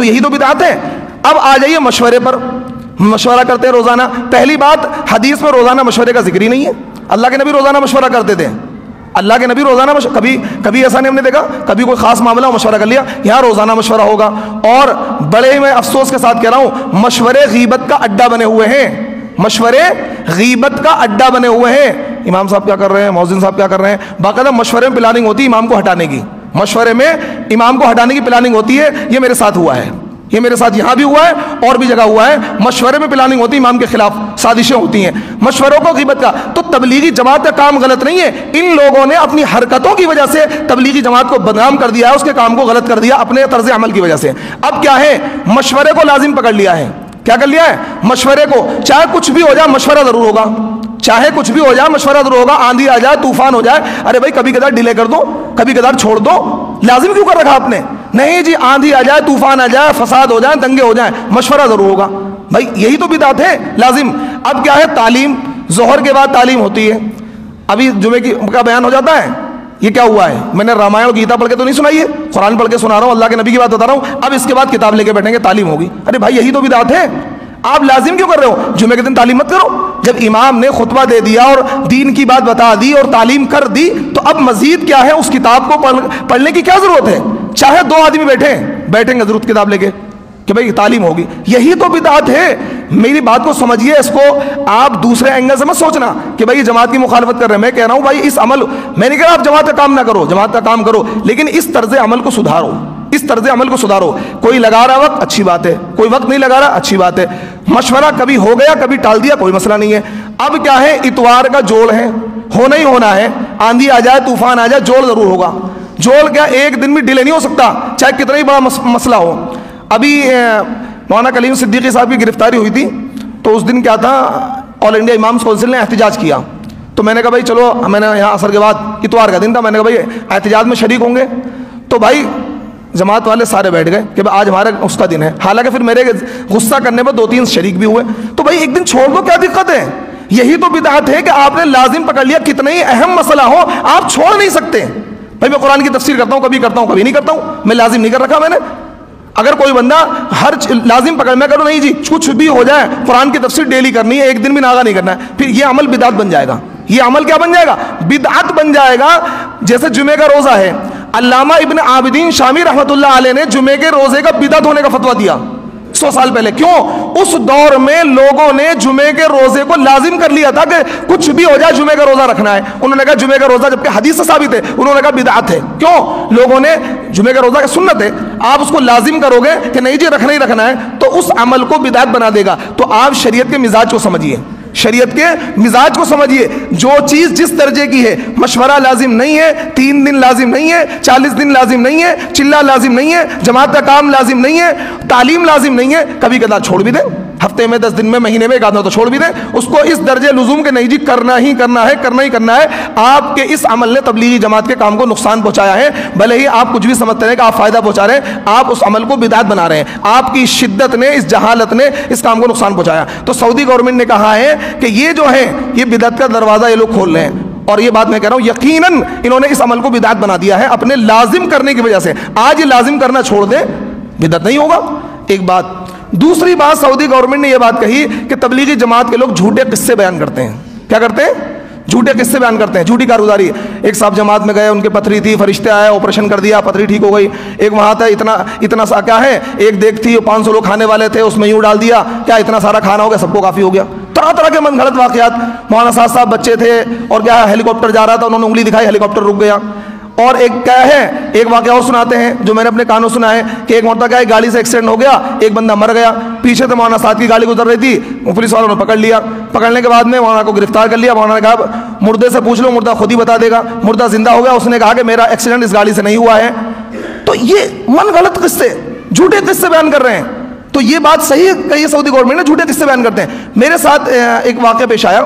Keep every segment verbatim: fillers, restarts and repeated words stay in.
تو یہی تو بدعت ہے. اب آ جائیے مشورے پر. مشورہ کرتے ہیں روزانہ. پہلی بات, حدیث میں روزانہ مشورے کا ذکر ہی نہیں ہے. اللہ کے نبی روزانہ مشورہ کرتے تھے. اللہ کے نبی روزانہ مشورہ, کبھی کبھی ایسا نہیں ہم نے دیکھا کبھی کوئی خاص معاملہ ہو مشورہ کر لیا. یہاں روزانہ مشورہ ہوگا. اور بڑے میں افسوس کے ساتھ کہہ رہا ہوں, مشورے غیبت کا اڈا بنے ہوئے ہیں. مشورے غیبت کا اڈا بنے ہوئے ہیں. امام صاحب کیا کر رہے ہیں, مؤذن صاحب کیا کر رہے ہیں, باقاعدہ مشورے میں پلاننگ ہوتی ہے امام کو ہٹانے کی. مشورے میں امام کو ہٹانے کی پلاننگ ہوتی ہے. یہ میرے ساتھ ہوا ہے, یہ میرے ساتھ یہاں بھی ہوا ہے اور بھی جگہ ہوا ہے. مشورے میں پلاننگ ہوتی ہے, امام کے خلاف سازشیں ہوتی ہیں. مشوروں کو غیبت کا. تو تبلیغی جماعت کا کام غلط نہیں ہے. ان لوگوں نے اپنی حرکتوں کی وجہ سے تبلیغی جماعت کو بدنام کر دیا ہے, اس کے کام کو غلط کر دیا اپنے طرز عمل کی وجہ سے. اب کیا ہے, مشورے کو لازم پکڑ لیا ہے. کیا کر لیا ہے, مشورے کو. چاہے کچھ بھی ہو جائے مشورہ ضرور ہوگا. چاہے کچھ بھی ہو جائے مشورہ ضرور ہوگا. آندھی آ جائے, طوفان ہو جائے, ارے بھائی کبھی کبھار ڈیلے کر دو, کبھی کبھار چھوڑ دو. لازم کیوں کر رکھا آپ نے؟ نہیں جی, آندھی آ جائے, طوفان آ جائے, فساد ہو جائے, دنگے ہو جائیں, مشورہ ضرور ہوگا. بھائی یہی تو بدعت ہے, لازم. اب کیا ہے, تعلیم. ظہر کے بعد تعلیم ہوتی ہے. ابھی جمعے کی کا بیان ہو جاتا ہے. یہ کیا ہوا ہے, میں نے رامائن اور گیتا پڑھ کے تو نہیں سنائی ہے, قرآن پڑھ کے سنا رہا ہوں, اللہ کے نبی کی بات بتا رہا ہوں. اب اس کے بعد کتاب لے کے بیٹھیں گے, تعلیم ہوگی. ارے بھائی یہی تو بدعت ہے. آپ لازم کیوں کر رہے ہو؟ جمعے کے دن تعلیم مت کرو. جب امام نے خطبہ دے دیا اور دین کی بات بتا دی اور تعلیم کر دی, تو اب مزید کیا ہے, اس کتاب کو پڑھنے کی کیا ضرورت ہے؟ چاہے دو آدمی بیٹھیں بیٹھیں گے ضرورت کتاب لے کے کہ بھائی تعلیم ہوگی. یہی تو بدعت ہے. میری بات کو سمجھیے, اس کو آپ دوسرے اینگل سے مت سوچنا کہ بھائی جماعت کی مخالفت کر رہے ہیں. میں کہہ رہا ہوں بھائی اس عمل, میں نہیں کہہ رہا آپ جماعت کا کام نہ کرو, جماعت کا کام کرو, لیکن اس طرز عمل کو سدھارو. اس طرز عمل کو سدھارو. کوئی لگا رہا وقت, اچھی بات ہے. کوئی وقت نہیں لگا رہا, اچھی بات ہے. مشورہ کبھی ہو گیا کبھی ٹال دیا, کوئی مسئلہ نہیں ہے. اب کیا ہے, اتوار کا جوڑ ہے, ہونا ہی ہونا ہے. آندھی آ جائے, طوفان آ جائے, جوڑ ضرور ہوگا. جوڑ کیا ایک دن بھی ڈیلے نہیں ہو سکتا, چاہے کتنا ہی بڑا مسئلہ ہو. ابھی مولانا کلیم صدیقی صاحب کی گرفتاری ہوئی تھی, تو اس دن کیا تھا, آل انڈیا امامز کونسل نے احتجاج کیا. تو میں نے کہا بھائی چلو, میں نے یہاں عصر کے بعد اتوار کا دن تھا, میں نے کہا بھائی احتجاج میں شریک ہوں گے. تو بھائی جماعت والے سارے بیٹھ گئے کہ آج ہمارا اس کا دن ہے. حالانکہ پھر میرے غصہ کرنے پر دو تین شریک بھی ہوئے. تو بھائی ایک دن چھوڑ دو, کیا دقت ہے؟ یہی تو بدعت ہے کہ آپ نے لازم پکڑ لیا. کتنا ہی اہم مسئلہ ہو آپ چھوڑ نہیں سکتے. بھائی میں قرآن کی تفسیر کرتا ہوں, کبھی کرتا ہوں کبھی نہیں کرتا ہوں, میں لازم نہیں کر رکھا میں نے. اگر کوئی بندہ ہر لازم پکڑ, میں کروں نہیں جی کچھ بھی ہو جائے قرآن کی تفسیر ڈیلی کرنی ہے, ایک دن بھی ناغا نہیں کرنا ہے, پھر یہ عمل بدعت بن جائے گا. یہ عمل کیا بن جائے گا؟ بدعت بن جائے گا. جیسے جمعے کا روزہ ہے, علامہ ابن عابدین شامی رحمۃ اللہ علیہ نے جمعے کے روزے کا بدعت ہونے کا فتویٰ دیا سو سال پہلے. کیوں؟ اس دور میں لوگوں نے جمعے کے روزے کو لازم کر لیا تھا کہ کچھ بھی ہو جائے جمعے کا روزہ رکھنا ہے. انہوں نے کہا جمعے کا روزہ, جبکہ حدیث سے ثابت ہے, انہوں نے کہا بدعت ہے. کیوں؟ لوگوں نے جمعے کا روزہ کا سنت ہے, آپ اس کو لازم کرو گے کہ نہیں جی رکھنا ہی رکھنا ہے, تو اس عمل کو بدعت بنا دے گا. تو آپ شریعت کے مزاج کو سمجھیے, شریعت کے مزاج کو سمجھیے. جو چیز جس درجے کی ہے, مشورہ لازم نہیں ہے, تین دن لازم نہیں ہے, چالیس دن لازم نہیں ہے, چلہ لازم نہیں ہے, جماعت کا کام لازم نہیں ہے, تعلیم لازم نہیں ہے, کبھی کبھار چھوڑ بھی دیں, ہفتے میں, دس دن میں, مہینے میں ایک آدھا تو چھوڑ بھی دیں. اس کو اس درجے لزوم کے نہیں جی کرنا ہی کرنا ہے, کرنا ہی کرنا ہے. آپ کے اس عمل نے تبلیغی جماعت کے کام کو نقصان پہنچایا ہے. بھلے ہی آپ کچھ بھی سمجھتے ہیں کہ آپ فائدہ پہنچا رہے ہیں, آپ اس عمل کو بدعت بنا رہے ہیں. آپ کی شدت نے, اس جہالت نے اس کام کو نقصان پہنچایا. تو سعودی گورنمنٹ نے کہا ہے کہ یہ جو ہے یہ بدعت کا دروازہ یہ لوگ کھول رہے ہیں. اور یہ بات میں کہہ رہا ہوں, یقیناً انہوں نے اس عمل کو بدعت بنا دیا ہے اپنے لازم کرنے کی وجہ سے. آج یہ لازم کرنا چھوڑ دیں, بدعت نہیں ہوگا. ایک بات. دوسری بات, سعودی گورنمنٹ نے یہ بات کہی کہ تبلیغی جماعت کے لوگ جھوٹے قصے بیان کرتے ہیں. کیا کرتے ہیں؟ جھوٹے قصے بیان کرتے ہیں, جھوٹی کارگزاری. ایک صاحب جماعت میں گئے, ان کے پتھری تھی, فرشتے آئے, آپریشن کر دیا, پتھری ٹھیک ہو گئی. ایک وہاں تھا, اتنا اتنا سا کیا ہے, ایک دیگ تھی, پانچ سو لوگ کھانے والے تھے, اس میں یوں ڈال دیا, کیا اتنا سارا کھانا ہو گیا, سب کو کافی ہو گیا. طرح طرح کے من گھڑت واقعات. مولانا صاحب صاحب بچے تھے اور کیا ہیلی کاپٹر جا رہا تھا, انہوں نے انگلی دکھائی, ہیلی کاپٹر رک گیا. اور ایک کیا ہے, ایک واقعہ اور سناتے ہیں جو میں نے اپنے کانوں سنا ہے کہ ایک مرتبہ کیا ہے, گاڑی سے ایکسیڈنٹ ہو گیا, ایک بندہ مر گیا, پیچھے سے مولانا صاحب کی گاڑی گزر رہی تھی, پولیس والوں نے پکڑ لیا. پکڑنے کے بعد میں مولانا کو گرفتار کر لیا. مولانا نے کہا مردے سے پوچھ لو, مردہ خود ہی بتا دے گا. مردہ زندہ ہو گیا, اس نے کہا کہ میرا ایکسیڈنٹ اس گاڑی سے نہیں ہوا ہے. تو یہ من غلط قصے, جھوٹے قصے بیان کر رہے ہیں. تو یہ بات صحیح ہے کہ یہ سعودی گورنمنٹ نے جھوٹے قصے بیان کرتے ہیں. میرے ساتھ ایک واقعہ پیش آیا,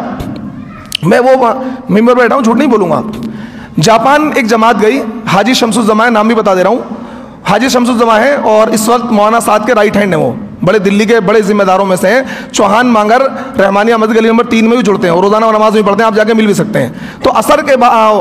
میں وہ ممبر پہ بیٹھا ہوں, جھوٹ نہیں بولوں گا. جاپان ایک جماعت گئی, حاجی شمس الزمان, نام بھی بتا دے رہا ہوں, حاجی شمس الزمان ہے اور اس وقت مولانا سعد کے رائٹ ہینڈ ہیں. وہ بڑے دلی کے بڑے ذمہ داروں میں سے ہیں. چوہان مانگر رحمانیہ مسجد گلی نمبر تین میں بھی جڑتے ہیں, اور روزانہ نماز بھی پڑھتے ہیں, آپ جا کے مل بھی سکتے ہیں. تو عصر کے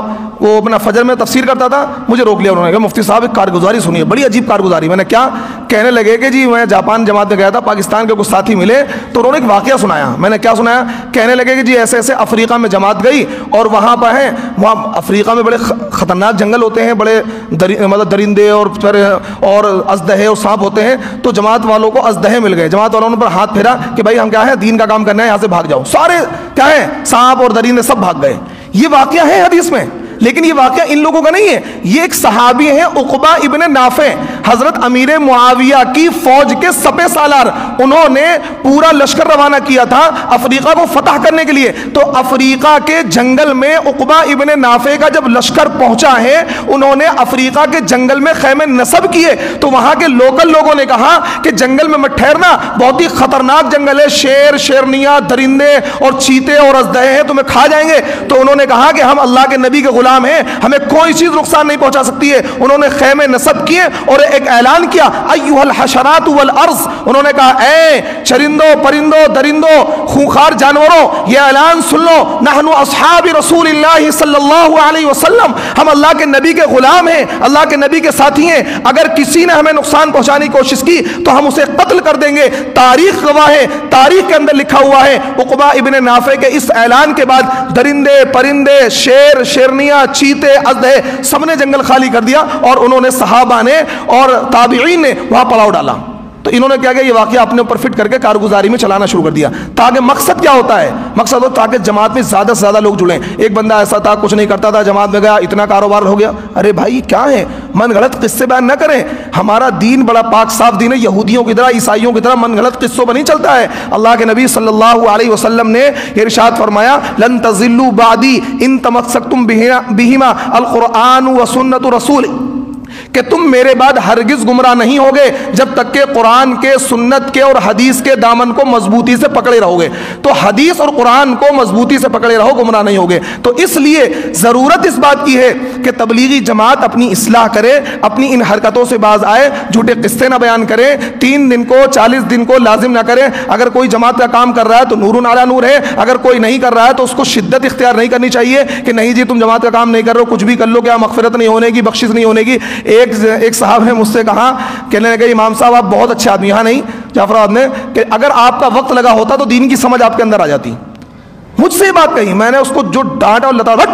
وہ اپنا فجر میں تفسیر کرتا تھا, مجھے روک لیا انہوں نے کہا مفتی صاحب ایک کارگزاری سنیے, بڑی عجیب کارگزاری. میں نے کیا؟ کہنے لگے کہ جی میں جاپان جماعت میں گیا تھا, پاکستان کے کچھ ساتھی ملے تو انہوں نے ایک واقعہ سنایا. میں نے کیا سنایا؟ کہنے لگے کہ جی ایسے ایسے افریقہ میں جماعت گئی اور وہاں پر ہیں, وہاں افریقہ میں بڑے خطرناک جنگل ہوتے ہیں, بڑے مطلب درندے اور پھر اور ازدہے اور سانپ ہوتے ہیں, تو جماعت والوں کو ازدہے مل گئے. جماعت والوں نے پر ہاتھ پھیرا کہ بھائی ہم کیا ہے, دین کا کام کرنا ہے, یہاں سے بھاگ جاؤ. سارے کیا ہے, سانپ اور درندے سب بھاگ گئے. یہ واقعہ ہے حدیث میں, لیکن یہ واقعہ ان لوگوں کا نہیں ہے. یہ ایک صحابی ہیں عقبہ ابن نافع, حضرت امیر معاویہ کی فوج کے سپہ سالار. انہوں نے پورا لشکر روانہ کیا تھا افریقہ کو فتح کرنے کے لیے. تو افریقہ کے جنگل میں عقبہ ابن نافع کا جب لشکر پہنچا ہے, انہوں نے افریقہ کے جنگل میں خیمے نصب کیے. تو وہاں کے لوکل لوگوں نے کہا کہ جنگل میں مت ٹھہرنا, بہت ہی خطرناک جنگل ہے, شیر شیرنیاں درندے اور چیتے اور ازدہے ہیں, تمہیں کھا جائیں گے. تو انہوں نے کہا کہ ہم اللہ کے نبی کے غلام ہیں, ہمیں کوئی چیز نقصان نہیں پہنچا سکتی ہے. انہوں نے خیمے نصب کیے اور ایک اعلان کیا, ایھا الحشرات والارض. انہوں نے کہا اے چرندوں پرندوں درندوں خونخوار جانوروں, یہ اعلان سن لو, نحن اصحاب رسول اللہ صلی اللہ علیہ وسلم, ہم اللہ کے نبی کے غلام ہیں, اللہ کے نبی کے ساتھی ہیں. اگر کسی نے ہمیں نقصان پہنچانے کی کوشش کی تو ہم اسے قتل کر دیں گے. تاریخ گواہ ہے, تاریخ کے اندر لکھا ہوا ہے. عقبہ ابن نافع کے اس اعلان کے بعد درندے پرندے شیر شیرنیاں چیتے ازدہے سب نے جنگل خالی کر دیا, اور انہوں نے صحابہ نے اور تابعین نے وہاں پڑاؤ ڈالا. تو انہوں نے کیا کیا, یہ واقعہ اپنے اوپر فٹ کر کے کارگزاری میں چلانا شروع کر دیا. تاکہ مقصد کیا ہوتا ہے, مقصد ہو تاکہ جماعت میں زیادہ سے زیادہ لوگ جڑیں. ایک بندہ ایسا تھا کچھ نہیں کرتا تھا, جماعت میں گیا اتنا کاروبار ہو گیا. ارے بھائی کیا ہے, من غلط قصے بیان نہ کریں. ہمارا دین بڑا پاک صاف دین ہے, یہودیوں کی طرح عیسائیوں کی طرح من غلط قصوں پر نہیں چلتا ہے. اللہ کے نبی صلی اللہ علیہ وسلم نے ارشاد فرمایا, لن تضلوا بعدی ان تمسکتم بہما القرآن و سنت رسول, کہ تم میرے بعد ہرگز گمراہ نہیں ہوگے جب تک کہ قرآن کے سنت کے اور حدیث کے دامن کو مضبوطی سے پکڑے رہو گے. تو حدیث اور قرآن کو مضبوطی سے پکڑے رہو, گمراہ نہیں ہوگے. تو اس لیے ضرورت اس بات کی ہے کہ تبلیغی جماعت اپنی اصلاح کرے, اپنی ان حرکتوں سے باز آئے, جھوٹے قصے نہ بیان کرے, تین دن کو چالیس دن کو لازم نہ کرے. اگر کوئی جماعت کا کام کر رہا ہے تو نور علی نور ہے, اگر کوئی نہیں کر رہا ہے تو اس کو شدت اختیار نہیں کرنی چاہیے کہ نہیں جی تم جماعت کا کام نہیں کر رہے ہو, کچھ بھی کر لو, کیا مغفرت نہیں ہونے کی, بخشش نہیں ہونے کی. ایک ایک صاحب نے مجھ سے کہا, کہنے لگے امام صاحب آپ بہت اچھے آدمی, یہاں نہیں جعفر آباد میں, کہ اگر آپ کا وقت لگا ہوتا تو دین کی سمجھ آپ کے اندر آ جاتی. مجھ سے یہ بات کہی, میں نے اس کو جو ڈانٹا اور لتا,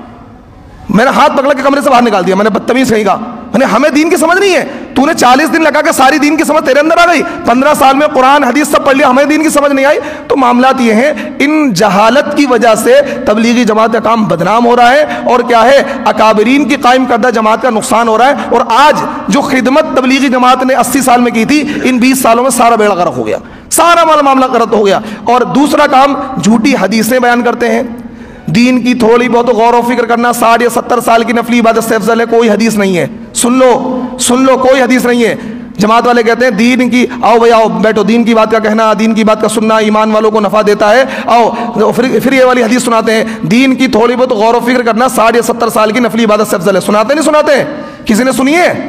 میں نے ہاتھ پکڑ کے کمرے سے باہر نکال دیا. میں نے بدتمیز کہیں گا, میں نے ہمیں دین کی سمجھ نہیں ہے, تو نے چالیس دن لگا کے ساری دین کی سمجھ تیرے اندر آ گئی, پندرہ سال میں قرآن حدیث سب پڑھ لیا, ہمیں دین کی سمجھ نہیں آئی. تو معاملات یہ ہیں, ان جہالت کی وجہ سے تبلیغی جماعت کا کام بدنام ہو رہا ہے, اور کیا ہے اکابرین کی قائم کردہ جماعت کا نقصان ہو رہا ہے. اور آج جو خدمت تبلیغی جماعت نے اسی سال میں کی تھی, ان بیس سالوں میں سارا بیڑا غرق ہو گیا, سارا معاملہ غلط ہو گیا. اور دوسرا کام, جھوٹی حدیثیں بیان کرتے ہیں. دین کی تھوڑی بہت غور و فکر کرنا ساٹھ یا ستر سال کی نفلی عبادت سے افضل ہے, کوئی حدیث نہیں ہے. سن لو سن لو کوئی حدیث نہیں ہے. جماعت والے کہتے ہیں دین کی, آؤ بھائی آؤ بیٹھو, دین کی بات کا کہنا, دین کی بات کا سننا ایمان والوں کو نفع دیتا ہے, آؤ. پھر پھر یہ والی حدیث سناتے ہیں, دین کی تھوڑی بہت غور و فکر کرنا ساٹھ یا ستر سال کی نفلی عبادت سے افضل ہے. سناتے نہیں سناتے, کسی نے سنی ہے؟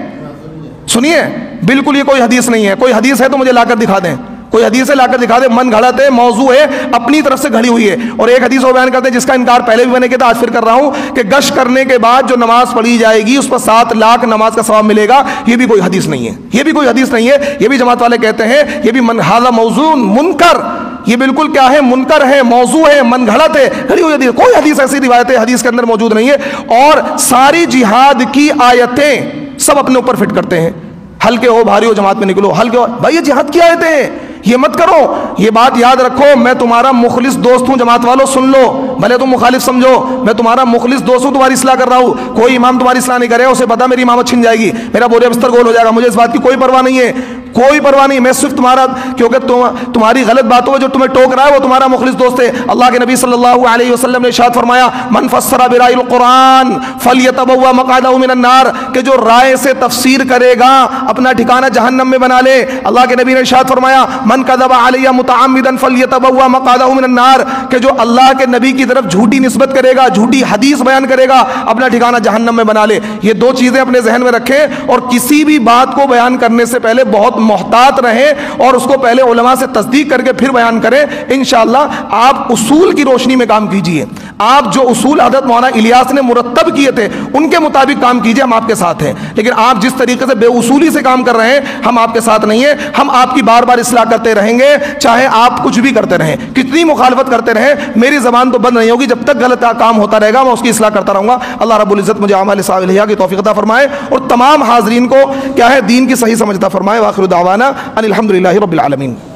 سنیے, بالکل یہ کوئی حدیث نہیں ہے. کوئی حدیث ہے تو مجھے لا کر دکھا دیں, کوئی حدیث لا کر دکھا دے. من گھڑت ہے, موضوع ہے, اپنی طرف سے گھڑی ہوئی ہے. اور ایک حدیث وہ بیان کرتے ہیں جس کا انکار پہلے بھی میں نے کیا تھا, آج پھر کر رہا ہوں, کہ گشت کرنے کے بعد جو نماز پڑھی جائے گی اس پر سات لاکھ نماز کا ثواب ملے گا. یہ بھی کوئی حدیث نہیں ہے, یہ بھی کوئی حدیث نہیں ہے. یہ بھی جماعت والے کہتے ہیں یہ بھی من ھذا موضوع منکر, یہ بالکل کیا ہے, منکر ہے, موضوع ہے, من گھڑت ہے, گھڑی ہوئی حدیث. کوئی حدیث ایسی روایت حدیث کے اندر موجود نہیں ہے. اور ساری جہاد کی آیتیں سب اپنے اوپر فٹ کرتے ہیں, ہلکے ہو بھاری ہو جماعت میں نکلو, ہلکے ہو. بھائی یہ جہاد کی آیتیں ہیں, یہ مت کرو. یہ بات یاد رکھو, میں تمہارا مخلص دوست ہوں. جماعت والوں سن لو, بھلے تم مخالف سمجھو, میں تمہارا مخلص دوست ہوں, تمہاری اصلاح کر رہا ہوں. کوئی امام تمہاری اصلاح نہیں کرے, اسے پتا میری امامت چھن جائے گی, میرا بوریا بستر گول ہو جائے گا. مجھے اس بات کی کوئی پرواہ نہیں ہے, کوئی پرواہ نہیں. میں صرف تمہارا, کیونکہ تم تمہاری غلط باتوں میں جو تمہیں ٹوک رہا ہے وہ تمہارا مخلص دوست ہے. اللہ کے نبی صلی اللہ علیہ وسلم نے ارشاد فرمایا, من فسر برائے القرآن فلیتبوأ مقعدہ من النار, کہ جو رائے سے تفسیر کرے گا اپنا ٹھکانہ جہنم میں بنا لے. اللہ کے نبی نے ارشاد فرمایا, من کذب علی متعمدا فلیتبوأ مقعدہ من النار, کہ جو اللہ کے نبی کی طرف جھوٹی نسبت کرے گا, جھوٹی حدیث بیان کرے گا, اپنا ٹھکانہ جہنم میں بنا لے. یہ دو چیزیں اپنے ذہن میں رکھیں, اور کسی بھی بات کو بیان کرنے سے پہلے بہت محتاط رہیں اور اس کو پہلے علماء سے تصدیق کر کے پھر بیان کریں انشاءاللہ. آپ اصول کی روشنی میں کام کیجئے. آپ جو اصول حضرت مولانا الیاس نے مرتب کیے تھے ان کے مطابق کام کیجئے, ہم آپ کے ساتھ ہیں. لیکن آپ جس طریقے سے بے اصولی سے کام کر رہے ہیں ہم آپ کے ساتھ نہیں ہیں. ہم آپ کی بار بار اصلاح کرتے رہیں گے چاہے آپ کچھ بھی کرتے رہیں, کتنی مخالفت کرتے رہیں, میری زبان تو بند نہیں ہوگی. جب تک غلط کام ہوتا رہے گا میں اس کی اصلاح کرتا رہوں گا. اللہ رب العزت مجھے اعمال صالحہ کی توفیق عطا فرمائے اور تمام حاضرین کو کیا ہے دین کی صحیح سمجھ عطا فرمائے. وآخر دعوانا ان الحمد للہ رب العالمین.